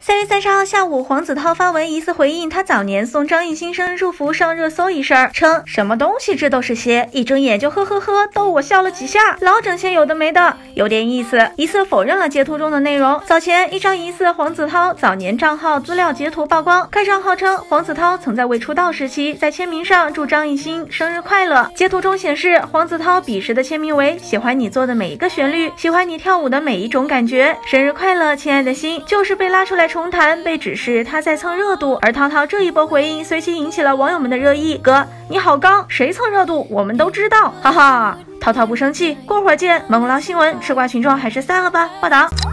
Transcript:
3月30号下午，黄子韬发文疑似回应他早年送张艺兴生日祝福上热搜一事，称什么东西这都是些，一睁眼就呵呵呵，逗我笑了几下，老整些有的没的，有点意思。疑似否认了截图中的内容。早前一张疑似黄子韬早年账号资料截图曝光，该账号称黄子韬曾在未出道时期在签名上祝张艺兴生日快乐。截图中显示，黄子韬彼时的签名为喜欢你做的每一个旋律，喜欢你跳舞的每一种感觉，生日快乐，亲爱的心，就是被拉出来重谈，被指是他在蹭热度。而涛涛这一波回应随即引起了网友们的热议，哥你好刚，谁蹭热度我们都知道，哈哈。涛涛不生气，过会儿见。猛捞新闻，吃瓜群众还是散了吧。报道。